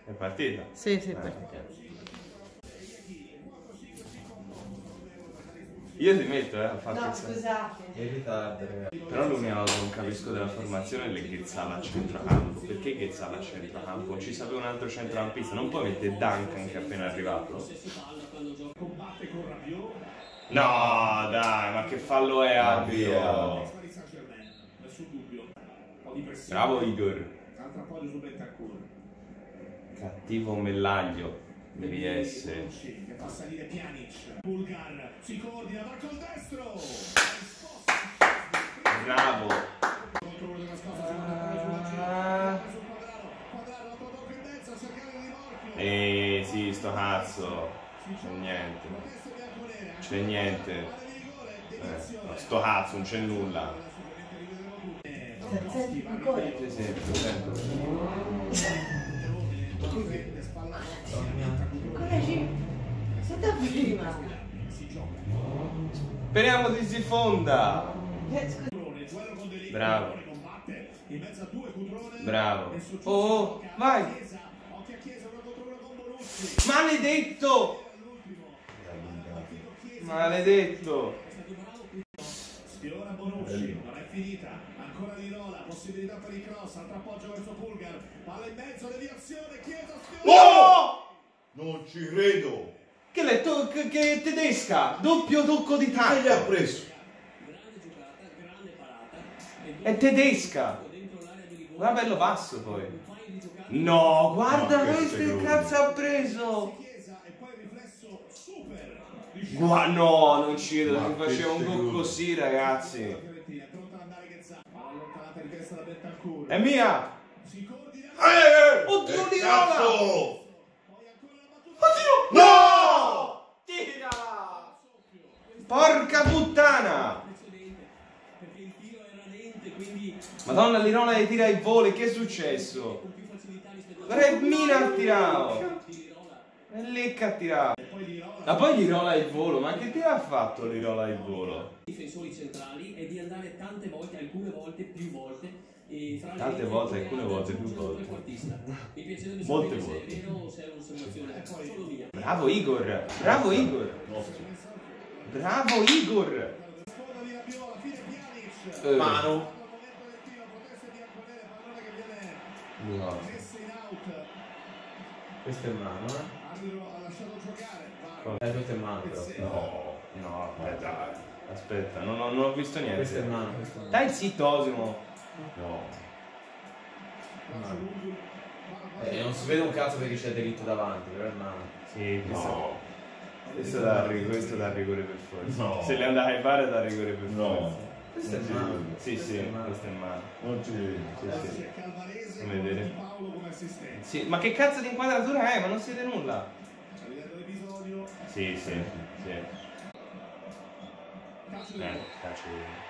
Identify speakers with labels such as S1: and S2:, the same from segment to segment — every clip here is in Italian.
S1: È partita?
S2: Sì, è partita.
S1: Io ti metto, a fare
S2: No, scusate.
S3: È in ritardo, ragazzi.
S1: Però l'unica cosa che non capisco della formazione è le Ghezzala a centrocampo. Perché Ghezzala a centrocampo? Non ci sapeva un altro centrocampista. Non puoi mettere Duncan che è appena arrivato? No, dai, ma che fallo è arbitro? Bravo Igor. Cattivo mellaglio. Devi essere.
S4: Che fa salire Pjanic. Bulgar si coordina, va col destro.
S1: Bravo.
S4: Controllo della scossa, quadraro tocca in mezzo a cercare di rimorchio.
S1: Sì, sto cazzo. C'è niente. C'è niente. No, sto cazzo, non c'è nulla. Sì, sì, lo sento.
S2: Senta prima.
S1: Speriamo che si fonda. Bravo. Bravo. Oh, vai. Maledetto. Maledetto.
S4: Sfiora Bonucci, non è finita. Ancora Di Rola, possibilità per il cross, altro appoggio verso Bulgar. Palla in mezzo, deviazione, Chiesa,
S1: Oh!
S3: Non ci credo!
S1: Che che è tedesca! Doppio tocco di tacco!
S3: Che gli ha preso?
S1: È tedesca! Guarda bello basso poi! No, guarda
S3: No,
S1: questo che cazzo ha preso!
S4: Chiesa e poi il riflesso super.
S1: No, non ci credo,
S3: Ma
S1: che faceva un gol così, ragazzi!
S4: È pronta ad andare Ghezza. Palla allontanata in testa da Bentancur.
S1: È mia!
S4: Si coordina.
S1: Oddio di Rola!
S4: Poi ancora la battuta.
S1: Oddio! No! Tirala! Porca puttana! Madonna, l'Irola le tira ai voli, che è successo? Red Mina ha tirato! E lì che ha tirato! Ma poi l'Irola il volo, ma che tiro ha fatto l'Irola il volo?
S5: Difensori centrali è di andare tante volte, alcune volte, più volte.
S1: Tante volte, alcune volte, più volte.
S5: Mi piacerebbe
S1: Molte
S5: sapere se
S1: volte.
S5: è vero o se è un'osservazione solo mia.
S1: Bravo Igor! Bravo Igor! Bravo Igor!
S3: Mano!
S1: No.
S3: Questa è mano, questa è mano però.
S1: No, no, aspetta, non ho visto niente.
S3: Questa è mano, questa è mano.
S1: Dai zitto Osimo. No.
S3: Non si vede un cazzo perché c'è diritto davanti, però è mano.
S1: Sì,
S3: No.
S1: questo dà rigore per forza.
S3: No.
S1: Se le andai a fare da rigore per
S3: No.
S1: forza.
S3: Questa è mano.
S1: Sì, sì, questa è mano.
S3: Non ci vedo.
S1: Sì, sì. Come vedere.
S4: Paolo come assistente.
S1: Sì, ma che cazzo di inquadratura è? Ma non si vede nulla.
S4: Rivedendo l'episodio.
S1: Sì, sì, sì. Cazzo.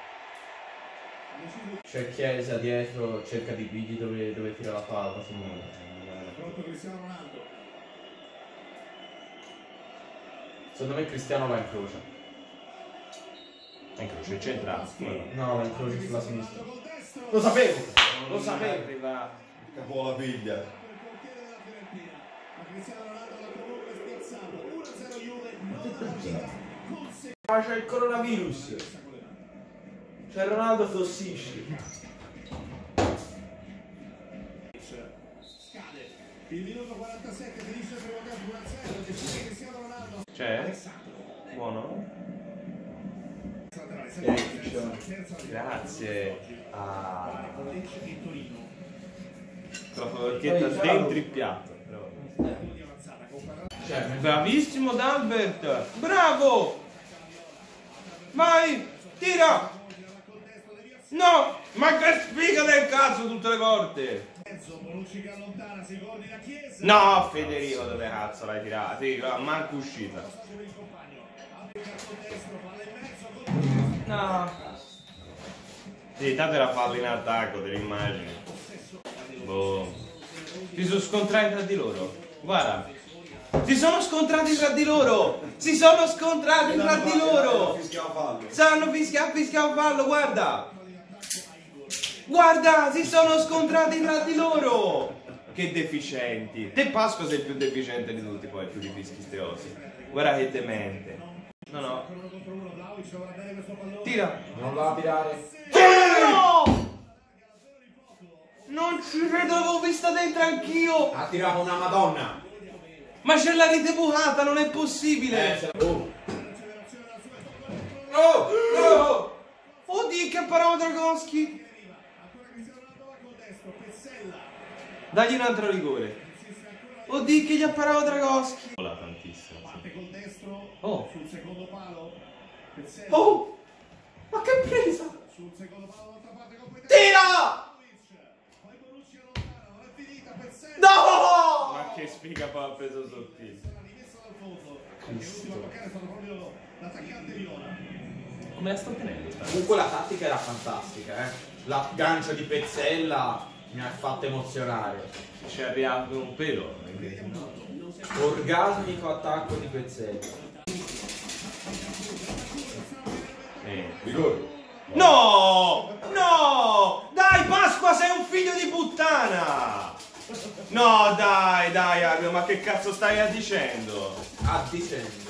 S3: C'è Chiesa dietro, cerca di pigli dove tira la palla, si muove.
S4: Pronto Cristiano Ronaldo.
S3: Secondo me Cristiano la incrocia.
S1: Ecco, c'entra.
S3: No, la incrocia sulla sinistra.
S4: Col destro.
S3: Lo sapevo!
S1: Lo sapevo. Arriva.
S3: Capo la piglia.
S4: Per il portiere della Fiorentina. Ma Cristiano Ronaldo la comunque spiazzato. 1-0 Juve. Non alla partita.
S3: Ah, c'è il coronavirus! C'è Ronaldo tossisce.
S4: Scade. Il minuto 47 finisce il primo tempo 1-0. Cristiano Ronaldo.
S1: C'è? Buono? Grazie. Ah. Con la forchetta dentro il piatto. Bravissimo D'Albert! Bravo! Vai! Tira! No! Ma che sfiga del cazzo tutte le volte!
S4: Bonucci che allontana, si coordina Chiesa.
S1: No, Federico, dove cazzo l'hai tirata? Sì, manco uscita. No. Sì, tanto era fallo in attacco, te l'immagini. Boh. Si sono scontrati tra di loro. Guarda. Si sono scontrati tra di loro! Si sono scontrati tra di loro! Sanno fischiato fallo, guarda! Guarda, si sono scontrati tra di loro! Che deficienti. Te Pasqua sei il più deficiente di tutti, poi più di fischi ste osi. Guarda che demente. No. Tira.
S3: Non la tirare.
S1: No! Non ci credo, l'avevo vista dentro anch'io.
S3: Ha tirato una madonna.
S1: Ma c'è la rete bucata, non è possibile.
S3: Oh!
S1: Oddio, che parava Dragoschi. Dagli un altro rigore. Oddio, che gli ha parato Dragoschi. Tantissimo. Oh.
S4: Sul secondo palo.
S3: Oh! Ma che presa!
S4: Sul secondo palo dall'altra parte con
S3: Tira!
S4: poi Bonucci allontana, non è finita, Pezzella.
S3: No!
S1: Ma che sfiga poi ha preso sottile.
S4: Rimessa dal fondo. L'ultimo a toccare è stato proprio l'attaccante Viola.
S1: Come la sta tenendo?
S3: Comunque la tattica era fantastica, eh. L'aggancio di Pezzella mi ha fatto emozionare.
S1: Ci è arrivato un pelo.
S3: Orgasmico attacco di Pezzella.
S6: Rigore.
S1: No! No! Dai, Pasqua, sei un figlio di puttana! No, dai, Arvio, ma che cazzo stai dicendo?
S3: Dicendo.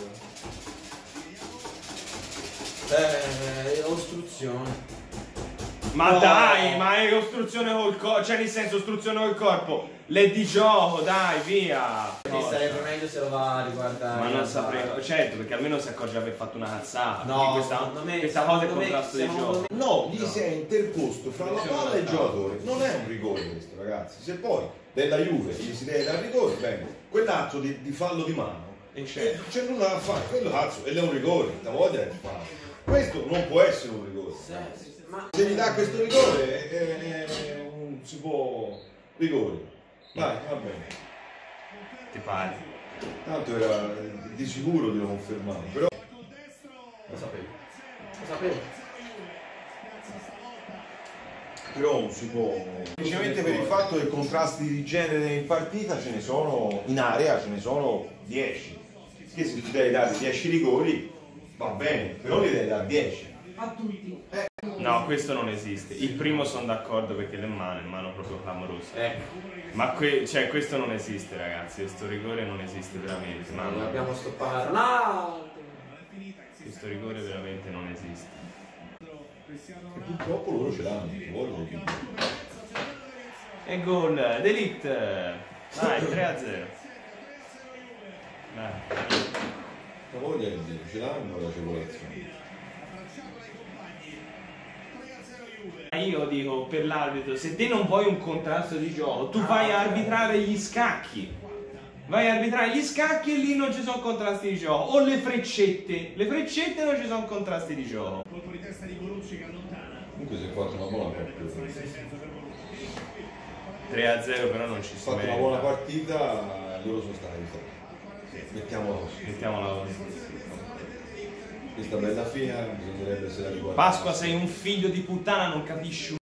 S3: Ostruzione.
S1: Ma
S3: No.
S1: dai, ma è ostruzione col corpo, cioè nel senso ostruzione col corpo. Le di gioco, dai, via!
S3: Mi sarebbe meglio se lo va a riguardare.
S1: Ma non saprei, certo, perché almeno si accorge di aver fatto una cazzata.
S3: No,
S1: Quindi
S3: secondo me-
S1: questa cosa è
S3: secondo me
S1: contrasto di
S3: siamo-
S1: gioco.
S6: No, gli si è interposto fra la palla e il giocatore. Non è un rigore questo, ragazzi. Se poi della Juve gli si deve dare rigore, bene. Quell'atto di fallo di mano.
S1: E c'è.
S6: C'è nulla da fare, quello cazzo, ed è un rigore, la voglia è fare. Questo non può essere un rigore.
S3: Ma
S6: Se gli dà questo rigore, si può. Rigore. Dai, va bene.
S1: Ti pare?
S6: Tanto era di sicuro di confermare, però.
S3: lo sapevo. Lo sapevo.
S6: Però non si può. Semplicemente per il fatto che contrasti di genere in partita ce ne sono, in area ce ne sono 10. Che se tu devi dare 10 rigori va bene, però li devi dare 10.
S2: A tutti.
S1: No, questo non esiste. Il primo sono d'accordo perché le mano proprio clamorose. Ma cioè, questo non esiste, ragazzi. Questo rigore non esiste veramente.
S3: Non
S1: Mamma.
S3: abbiamo stoppato. No!
S1: Questo rigore veramente non esiste.
S6: E purtroppo loro ce l'hanno, ti vogliono dire.
S1: E gol D'Elite. Dai, 3-0. Dai.
S6: La voglia è dire, ce l'hanno la circolazione.
S1: Io dico per l'arbitro, se te non vuoi un contrasto di gioco, tu vai a arbitrare gli scacchi. Vai a arbitrare gli scacchi e lì non ci sono contrasti di gioco. O le freccette. Le freccette non ci sono contrasti di gioco.
S4: Colpo di testa di Bonucci che allontana.
S6: Comunque si è fatto una buona partita.
S1: 3-0 però non ci
S6: Si è
S1: si
S6: fatto una buona
S1: merita.
S6: partita, loro sono stati forti. Mettiamola così.
S1: Mettiamola così.
S6: Questa bella fine bisognerebbe se la riguardare.
S1: Pasqua sei un figlio di puttana, non capisci